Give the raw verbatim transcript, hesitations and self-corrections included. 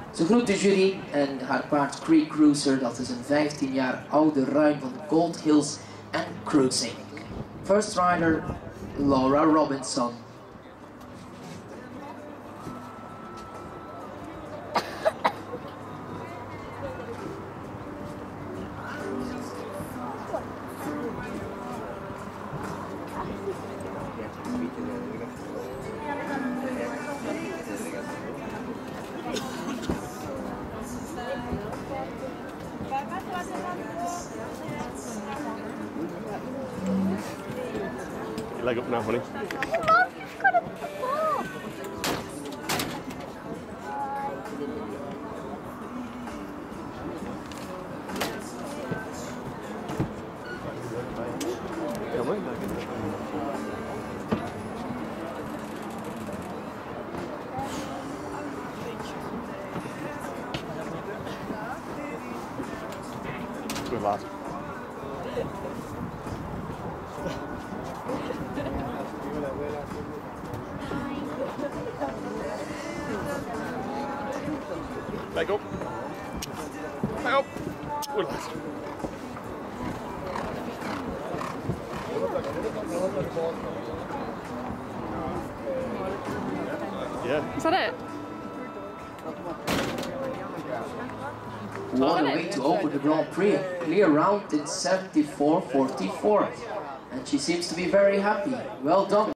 Ze groet de jury en haar paard Cree Cruiser, dat is een vijftien jaar oude ruim van de Gold Hills en Cruising. First rider, Laura Robinson. Your leg up now, honey. Mom, you've got a ball. Come on. Good lad. Leg up. Leg up. Good lad. Yeah. Is that it? What a way to open the Grand Prix. Clear round in seventy-four forty-four. And she seems to be very happy. Well done.